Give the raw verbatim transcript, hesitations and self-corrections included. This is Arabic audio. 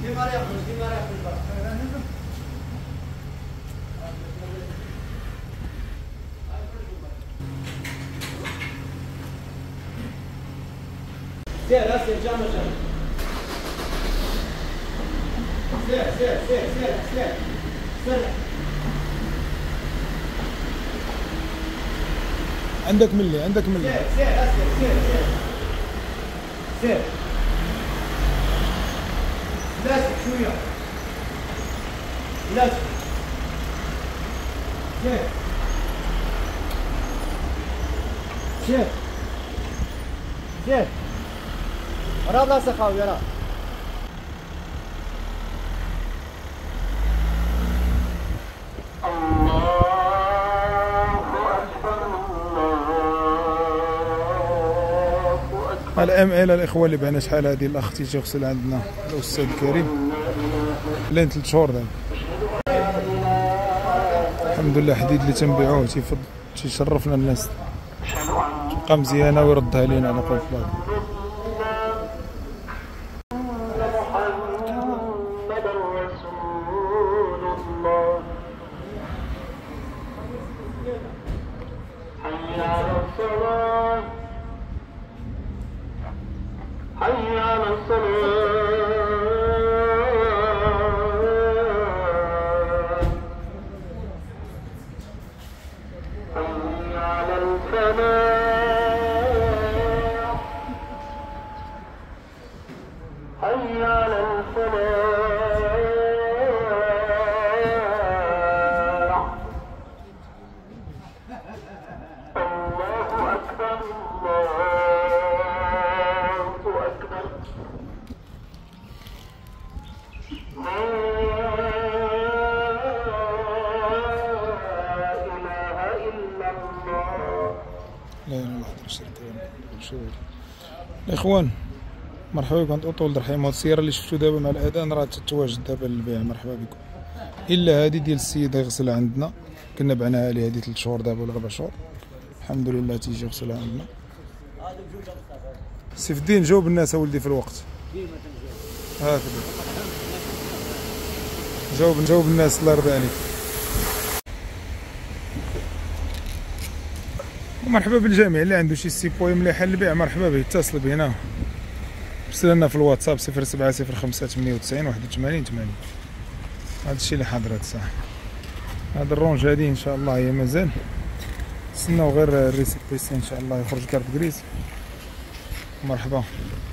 سير سير جامع جامع سير سير سير سير سير سير عندك ملي عندك ملي سير سير سير سير سير لاسك شوية لاسك سير سير سير ورا بلاصة خاوي ورا الام الى الاخوه اللي بعنا شحال هذه الاخ تيجي يغسل عندنا الاستاذ كريم لين ثلاث شهور دابا الحمد لله. حديد اللي تنبيعوه تيفض تيشرفنا الناس، تبقى مزيانه ويردها لينا على قول الله. حي على الصلاة حي على الفلاح حي على الفلاح الله أكبر الله أكبر لا إله إلا الله. لا اله الا الله الاخوان مرحبا بكم. اطول الرحيم. هاد السياره اللي شفتو دابا مع الاذان راه تتواجد دابا للبيع. مرحبا بكم. الا هذه ديال السيد يغسلها عندنا، كنا بعناها ليه هذه ثلاث شهور دابا ولا اربع شهور، الحمد لله تيجي يغسلها عندنا. سيف الدين جاوب الناس ولدي في الوقت هكذا، جاوب جاوب الناس الله يرضي عليك. ومرحبا بالجميع اللي عنده شي سيبوي مليحه للبيع مرحبا به، يتصل بنا ارسل لنا في الواتساب صفر سبعة صفر خمسة ثمانية وتسعين واحد وثمانين ثمانين. هذا الشيء اللي حاضر هاد الساعه. هذا الرونج هذه ان شاء الله هي مازال نستناو غير الريسيبيسي ان شاء الله يخرج كارت كريس. مرحبا.